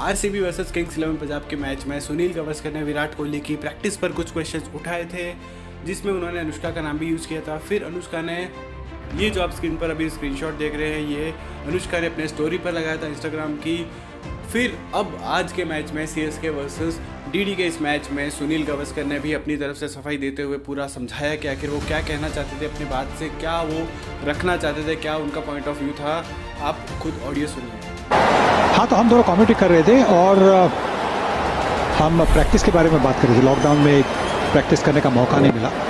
RCB versus Kings 11 Punjab के match में सुनील गावस्कर ने विराट कोहली की प्रैक्टिस पर कुछ क्वेश्चंस उठाए थे, जिसमें उन्होंने अनुष्का का नाम भी यूज़ किया था। फिर अनुष्का ने ये जो आप स्क्रीन पर अभी स्क्रीनशॉट देख रहे हैं, ये अनुष्का ने अपने स्टोरी पर लगाया था इंस्टाग्राम की। फिर अब आज के मैच में सीएसके वर्सेस डीडी के इस मैच में सुनील गावस्कर ने भी अपनी तरफ से सफाई देते हुए पूरा समझाया कि आखिर वो क्या कहना चाहते थे अपनी बात से, क्या वो रखना चाहते थे, क्या उनका पॉइंट ऑफ व्यू था। आप खुद ऑडियो सुनिए। हाँ, तो हम दोनों कमेंट्री कर रहे थे और हम प्रैक्टिस के बारे में बात कर रहे थे। लॉकडाउन में प्रैक्टिस करने का मौका नहीं मिला,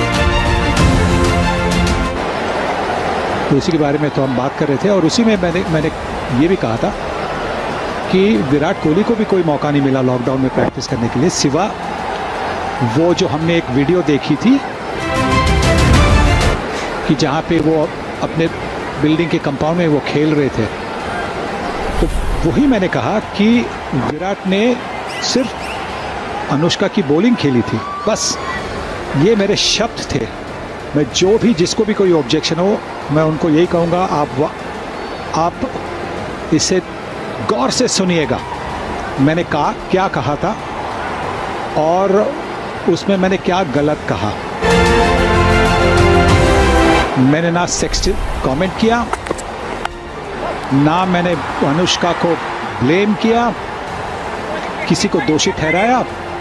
तो इसी के बारे में तो हम बात कर रहे थे। और उसी में मैंने ये भी कहा था कि विराट कोहली को भी कोई मौका नहीं मिला लॉकडाउन में प्रैक्टिस करने के लिए, सिवा वो जो हमने एक वीडियो देखी थी कि जहाँ पे वो अपने बिल्डिंग के कंपाउंड में वो खेल रहे थे। तो वही मैंने कहा कि विराट ने सिर्फ अनुष्का की बॉलिंग खेली थी, बस ये मेरे शब्द थे। मैं जो भी जिसको भी कोई ऑब्जेक्शन हो, मैं उनको यही कहूँगा, आप इसे गौर से सुनिएगा। मैंने क्या कहा था और उसमें मैंने क्या गलत कहा। मैंने ना सेक्सुअल कमेंट किया, ना मैंने अनुष्का को ब्लेम किया, किसी को दोषी ठहराया।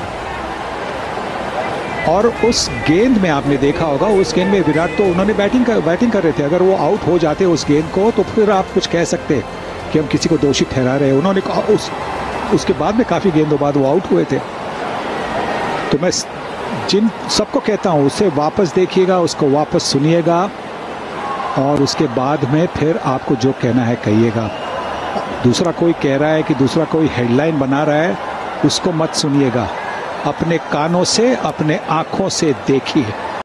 और उस गेंद में आपने देखा होगा, उस गेंद में विराट तो उन्होंने बैटिंग कर रहे थे। अगर वो आउट हो जाते उस गेंद को, तो फिर आप कुछ कह सकते कि हम किसी को दोषी ठहरा रहे हैं। उन्होंने उसके बाद में काफ़ी गेंदों बाद वो आउट हुए थे। तो मैं जिन सबको कहता हूँ, उसे वापस देखिएगा, उसको वापस सुनिएगा और उसके बाद में फिर आपको जो कहना है कहिएगा। दूसरा कोई कह रहा है कि दूसरा कोई हेडलाइन बना रहा है, उसको मत सुनिएगा। अपने कानों से, अपने आँखों से देखिए।